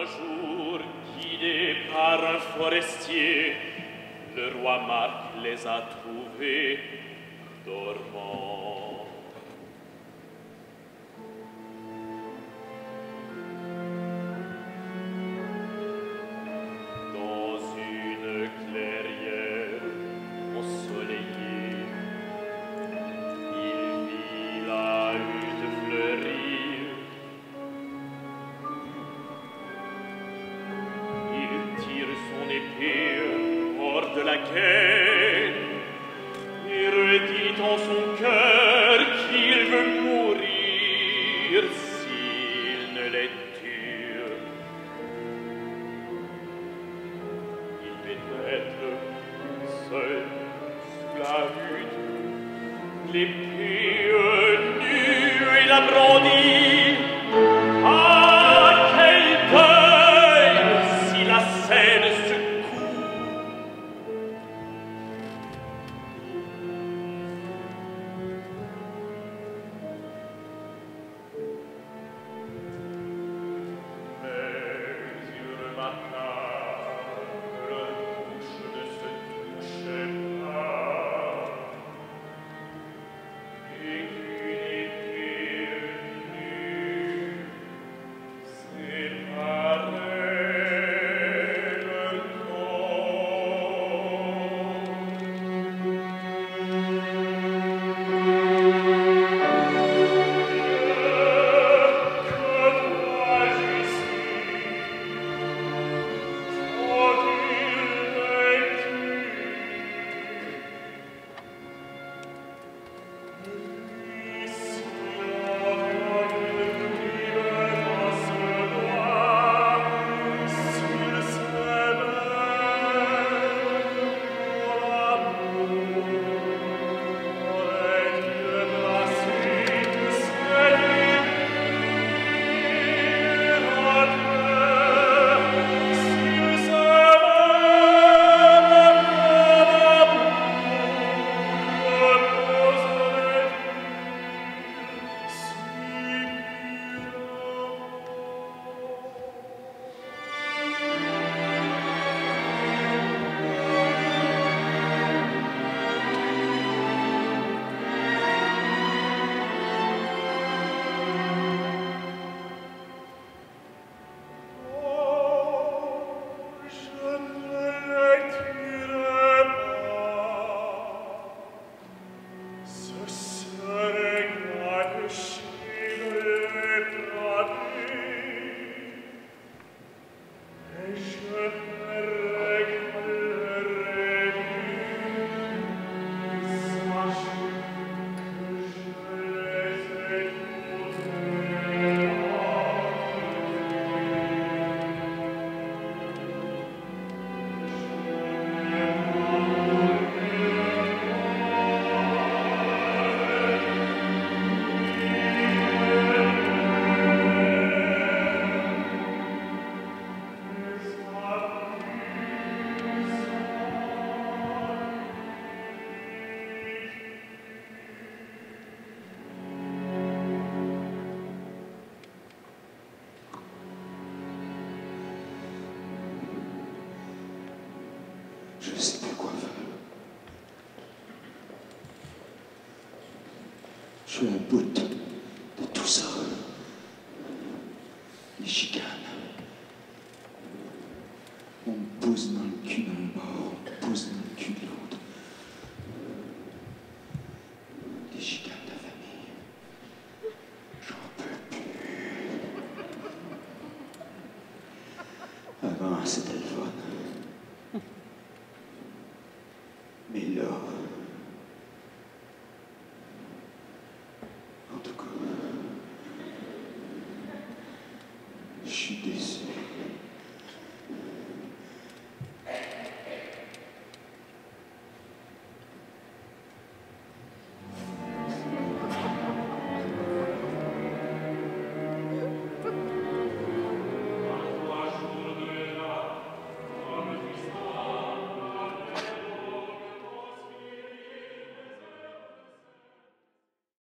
Un jour, guidé par un forestier, le roi Marc les a trouvés dormants. Dans une clairière ensoleillée, il vit la hutte fleurir. Il tire son épée hors de la guerre et redit en son cœur qu'il veut mourir s'il ne les tue. Il pénètre seul sous la hutte, l'épée nue et la brandit. Ah, quel deuil si la scène secoue. Mais il remarqua que leur bouche ne se touchait pas et qu'une épée nue séparait le Je ne sais plus quoi faire. Je suis à bout de tout ça. Les chicanes. On me pousse dans le cul d'un mort, on me pousse dans le cul de l'autre. Les chicanes de famille. J'en peux plus. Avant, c'était le fun. Mais là, en tout cas, je suis déçu.